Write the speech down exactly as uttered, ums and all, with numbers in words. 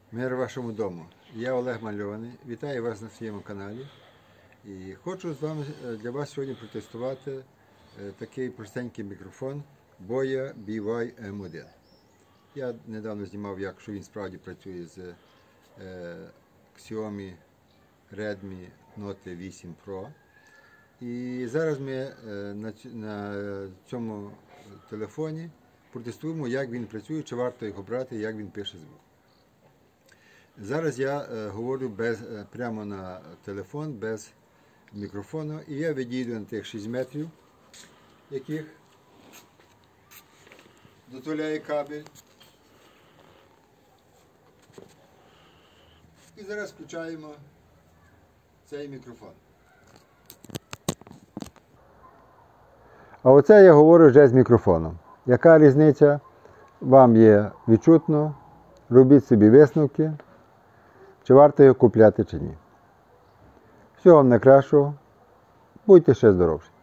Мир вашому дому. Я Олег Мальований. Вітаю вас на своєму каналі. І хочу з вами для вас сьогодні протестувати такий простенький мікрофон Boya бі вай ем один. Я недавно знімав, як що він справді працює з Xiaomi Redmi Note вісім Pro. І зараз ми на цьому телефоні протестуємо, як він працює, чи варто його брати, як він пише звук. Зараз я е, говорю без, е, прямо на телефон, без мікрофону, і я відійду на тих шість метрів, яких дозволяє кабель. І зараз включаємо цей мікрофон. А оце я говорю вже з мікрофоном. Яка різниця? Вам є відчутно, робіть собі висновки. Чи варто його купляти, чи ні. Всього вам найкращого. Будьте ще здоровші.